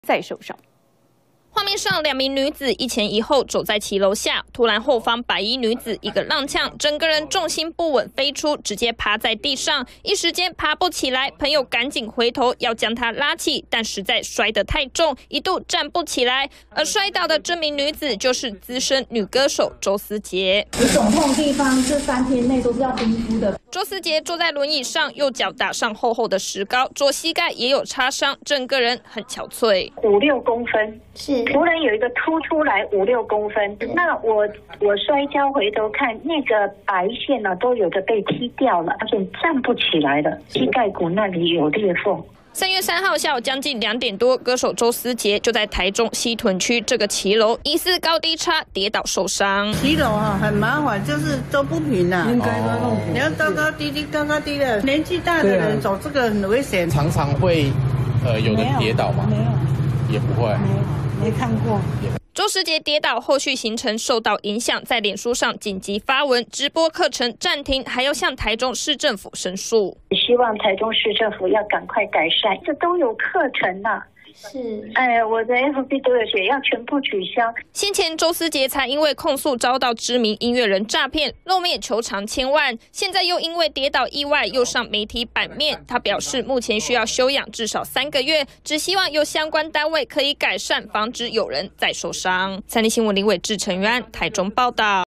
再受伤。 画面上，2名女子一前一后走在骑楼下，突然后方白衣女子一个踉跄，整个人重心不稳飞出，直接趴在地上，一时间爬不起来。朋友赶紧回头要将她拉起，但实在摔得太重，一度站不起来。而摔倒的这名女子就是资深女歌手周思杰。 有肿痛的地方，这3天内都是要冰敷的。 周思杰坐在轮椅上，右脚打上厚厚的石膏，左膝盖也有擦伤，整个人很憔悴。 5、6公分，是突然有一个凸出来5、6公分。那我摔跤回头看，那个白线呢，都有的被踢掉了，而且站不起来了，膝盖骨那里有裂缝。 3月3号下午将近2点多，歌手周思杰就在台中西屯区这个骑楼疑似高低差跌倒受伤。 骑楼很麻烦，就是都不平啊，应该都弄平。你要高高低低，高高低的，年纪大的人走这个很危险。 常常会有人跌倒吗？ 没有， 也不会， 没看过。 周思杰跌倒，后续行程受到影响，在脸书上紧急发文直播课程暂停，还要向台中市政府申诉。 希望台中市政府要赶快改善，这都有课程呐。 是，我的 FB 都有写，要全部取消。 先前周思杰才因为控诉遭到知名音乐人诈骗，露面求偿1000万，现在又因为跌倒意外又上媒体版面。他表示，目前需要休养至少3个月，只希望由相关单位可以改善，防止有人再受伤。3立新闻林伟志、陈元安台中报道。